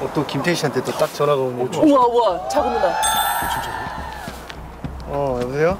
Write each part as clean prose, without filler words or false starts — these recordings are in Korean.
또 김태희 씨한테 또 딱 전화가 오네. 우와 우와 작은 누나. 여보세요?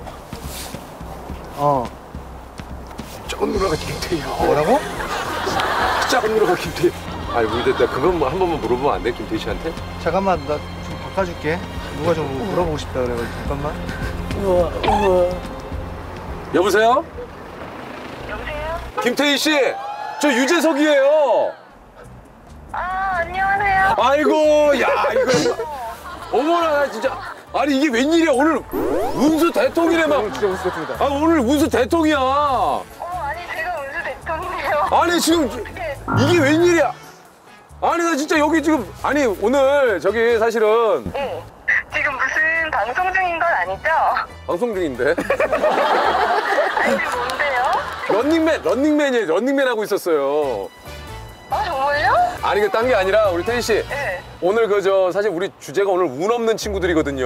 작은 누나가 김태희야. 뭐라고? 작은 누나가 김태희. 아니 근데 나 그건 뭐 한 번만 물어보면 안 돼? 김태희 씨한테? 잠깐만, 나 좀 바꿔줄게. 누가 좀 물어보고 싶다 그래가지고 잠깐만. 우와 우와. 여보세요? 여보세요? 김태희 씨, 저 유재석이에요. 아, 안녕하세요. 아이고, 야 이거 어머나 나 진짜. 아니 이게 웬일이야 오늘 운수 대통이네 막. 진짜 웃을 것 같습니다. 아 오늘 운수 대통이야. 아니, 제가 은수 대통령이에요. 아니 지금 이게 웬일이야? 아니 나 진짜 여기 지금 아니 오늘 저기 사실은 네. 지금 무슨 방송 중인 건 아니죠? 방송 중인데 아니, 뭔데요? 런닝맨이에요. 런닝맨 하고 있었어요. 아, 정말요? 아니 그 딴 게 아니라 우리 태희 씨 네. 오늘 그 사실 우리 주제가 오늘 운 없는 친구들이거든요.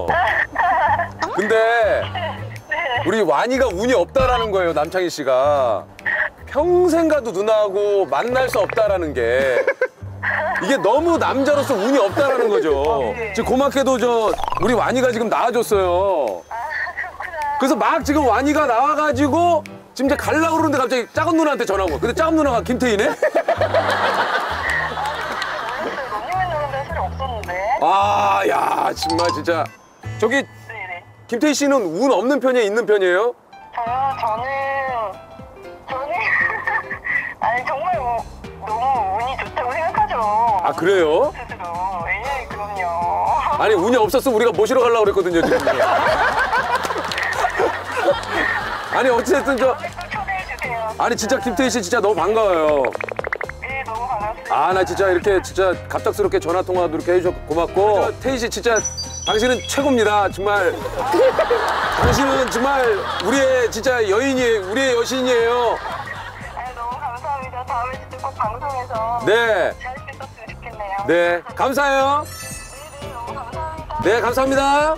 근데 우리 완이가 운이 없다라는 거예요. 남창희 씨가 평생 가도 누나하고 만날 수 없다라는 게 이게 너무 남자로서 운이 없다라는 거죠. 지금 고맙게도 우리 완이가 지금 나와줬어요. 아, 그렇구나. 그래서 막 지금 완이가 나와가지고 지금 이제 가려고 그러는데 갑자기 작은 누나한테 전화 온 거야. 근데 작은 누나가 김태희네? 몰랐어요. 런닝맨 나간다는 소리 없었는데. 아, 야, 정말 진짜. 저기 네네. 김태희 씨는 운 없는 편이에요? 있는 편이에요? 저는 아니, 정말 너무 운이 좋다고 생각하죠. 아, 그래요? 스스로. 예, 그럼요. 아니, 운이 없었으면 우리가 모시러 가려고 그랬거든요, 지금. 아니, 어쨌든 또 초대해주세요. 아니, 진짜 김태희 씨 진짜 너무 반가워요. 네, 너무 반갑습니다. 아, 나 진짜 이렇게 진짜 갑작스럽게 전화통화도 이렇게 해주셔서 고맙고. 태희 씨 진짜 당신은 최고입니다, 정말. 당신은 정말 우리의 진짜 여인이에요, 우리의 여신이에요. 너무 감사합니다. 다음에 진짜 꼭 방송에서 네, 잘 뵀었으면 좋겠네요. 네, 감사해요. 네, 너무 감사합니다. 네, 감사합니다.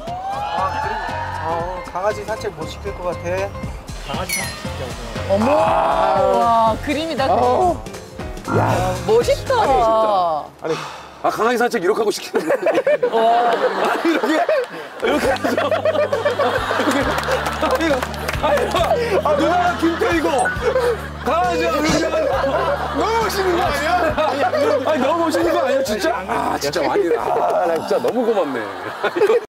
강아지 산책 못 시킬 것 같아. 강아지 산책 시키자고. 어머. 와 그림이다 그림. 야 멋있다. 아니, 아, 강아지 산책 이렇게 하고 시키는 거야. 아니, 이렇게 해서. 아니, 누나가 김태희고, 강아지가 너무 멋있는 거 아니야? 아니, 너무 멋있는 거 아니야, 진짜? 아, 진짜 많이. 아, 나 진짜 너무 고맙네.